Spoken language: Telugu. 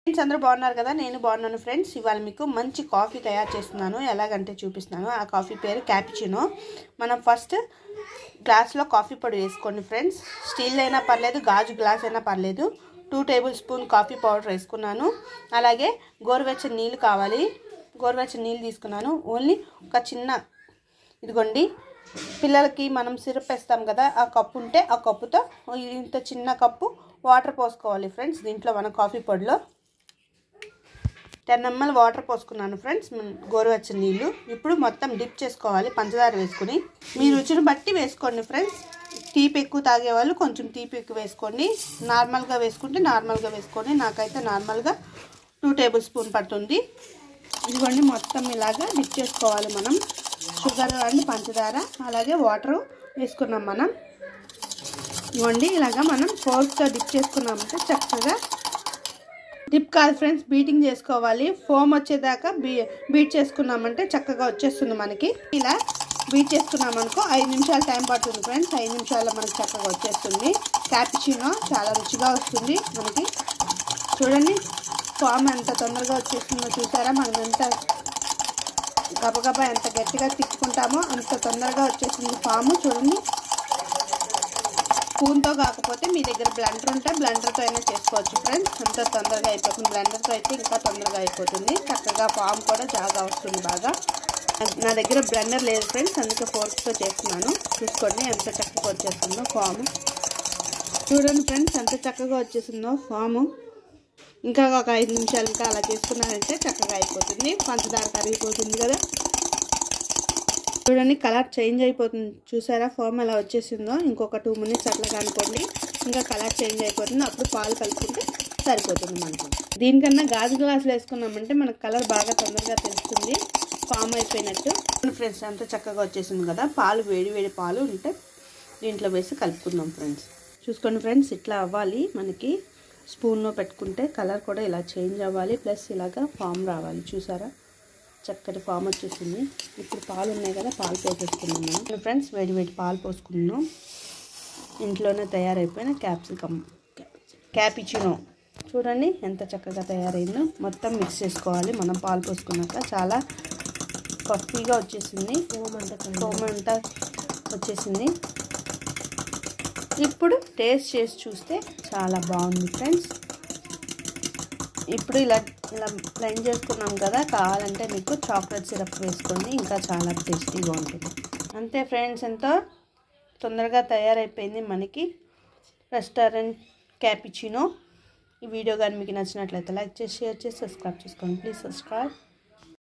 ఫ్రెండ్స్ అందరూ బాగున్నారు కదా, నేను బాగున్నాను ఫ్రెండ్స్. ఇవాళ మీకు మంచి కాఫీ తయారు చేస్తున్నాను. ఎలాగంటే చూపిస్తున్నాను. ఆ కాఫీ పేరు క్యాపుచినో. మనం ఫస్ట్ గ్లాస్లో కాఫీ పొడి వేసుకోండి ఫ్రెండ్స్. స్టీల్ అయినా పర్లేదు, గాజు గ్లాస్ అయినా పర్లేదు. 2 టేబుల్ స్పూన్ కాఫీ పౌడర్ వేసుకున్నాను. అలాగే గోరువెచ్చని నీళ్ళు కావాలి. గోరువెచ్చని నీళ్ళు తీసుకున్నాను. ఓన్లీ ఒక చిన్న ఇదిగోండి, పిల్లలకి మనం సిరప్ వేస్తాం కదా, ఆ కప్పు ఉంటే ఆ కప్పుతో ఇంత చిన్న కప్పు వాటర్ పోసుకోవాలి ఫ్రెండ్స్. దీంట్లో మన కాఫీ పొడిలో 10 ml వాటర్ పోసుకున్నాను ఫ్రెండ్స్, గోరువెచ్చని నీళ్ళు. ఇప్పుడు మొత్తం డిప్ చేసుకోవాలి పంచదార వేసుకుని. మీ రుచిని బట్టి వేసుకోండి ఫ్రెండ్స్. తీపి ఎక్కువ తాగేవాళ్ళు కొంచెం తీపి ఎక్కువ వేసుకోండి. నార్మల్గా వేసుకుంటే నార్మల్గా వేసుకోండి. నాకైతే నార్మల్గా 2 టేబుల్ స్పూన్ పడుతుంది. ఇదిగోండి, మొత్తం ఇలాగా డిప్ చేసుకోవాలి మనం. షుగర్ అండ్ పంచదార అలాగే వాటర్ వేసుకున్నాం మనం. ఇవ్వండి, ఇలాగా మనం ఫోర్క్తో డిప్ చేసుకున్నామంటే చక్కగా, డిప్ కాదు ఫ్రెండ్స్, బీటింగ్ చేసుకోవాలి. ఫోమ్ వచ్చేదాకా బీట్ చేసుకున్నామంటే చక్కగా వచ్చేస్తుంది మనకి. ఇలా బీట్ చేసుకున్నామనుకో 5 నిమిషాలు టైం పడుతుంది ఫ్రెండ్స్. 5 నిమిషాల్లో మనకి చక్కగా వచ్చేస్తుంది. క్యాపుచినో చాలా రుచిగా వస్తుంది మనకి. చూడండి, ఫామ్ ఎంత తొందరగా వచ్చేస్తుందో చూసారా. మనం ఎంత గబగబా ఎంత గట్టిగా తిప్పుకుంటామో అంత తొందరగా వచ్చేసింది ఫాము. చూడండి, స్పూన్తో కాకపోతే మీ దగ్గర బ్లెండర్ ఉంటే బ్లెండర్తో అయినా చేసుకోవచ్చు ఫ్రెండ్స్. అంత తొందరగా అయిపోతుంది. బ్లెండర్తో అయితే ఇంకా తొందరగా అయిపోతుంది. చక్కగా ఫామ్ కూడా జాగా వస్తుంది బాగా. నా దగ్గర బ్లెండర్ లేదు ఫ్రెండ్స్, అందుకే ఫోర్క్తో చేస్తున్నాను. చూసుకోండి ఎంత చక్కగా వచ్చేస్తుందో ఫాము. చూడండి ఫ్రెండ్స్ ఎంత చక్కగా వచ్చేసిందో ఫాము. ఇంకా ఒక 5 నిమిషాలు ఇంకా అలా చేసుకున్నారంటే చక్కగా అయిపోతుంది. పంచదార కరిగిపోతుంది కదా. చూడండి, కలర్ చేంజ్ అయిపోతుంది చూసారా. ఫామ్ ఎలా వచ్చేసిందో. ఇంకొక 2 మినిట్స్ అట్లా అనుకోండి, ఇంకా కలర్ చేంజ్ అయిపోతుంది. అప్పుడు పాలు కలుపుకుంటే సరిపోతుంది మనకి. దీనికన్నా గాజు గ్లాసులు వేసుకున్నామంటే మనకు కలర్ బాగా తొందరగా తెలుస్తుంది ఫామ్ అయిపోయినట్టు. ఫ్రెండ్స్ అంతా చక్కగా వచ్చేసింది కదా. పాలు వేడి వేడి పాలు ఉంటే దీంట్లో వేసి కలుపుకుందాం ఫ్రెండ్స్. చూసుకోండి ఫ్రెండ్స్, ఇట్లా అవ్వాలి మనకి. స్పూన్లో పెట్టుకుంటే కలర్ కూడా ఇలా చేంజ్ అవ్వాలి, ప్లస్ ఇలాగా ఫామ్ రావాలి. చూసారా, చక్కటి ఫామ్ వచ్చేసింది. ఇప్పుడు పాలు ఉన్నాయి కదా, పాలు పోసేసుకున్నాం మనం ఫ్రెండ్స్. వేడి వేడి పాలు పోసుకున్నాం. ఇంట్లోనే తయారైపోయిన క్యాపుచినో చూడండి ఎంత చక్కగా తయారైందో. మొత్తం మిక్స్ చేసుకోవాలి మనం పాలు పోసుకున్నాక. చాలా పఫీగా వచ్చేసింది, ఫోమ్ అంతా వచ్చేసింది. ఇప్పుడు టేస్ట్ చేసి చూస్తే చాలా బాగుంది ఫ్రెండ్స్. ఇప్పుడు ఇలా బ్లెండ్ చేసుకున్నాం కదా, కావాలంటే మీకు చాక్లెట్ సిరప్ వేసుకోండి, ఇంకా చాలా టేస్టీగా ఉంటుంది. అంతే ఫ్రెండ్స్, ఎంతో తొందరగా తయారైపోయింది మనకి రెస్టారెంట్ క్యాపుచినో. ఈ వీడియో కానీ మీకు నచ్చినట్లయితే లైక్ చేసి, షేర్ చేసి, సబ్స్క్రైబ్ చేసుకోండి. Please subscribe.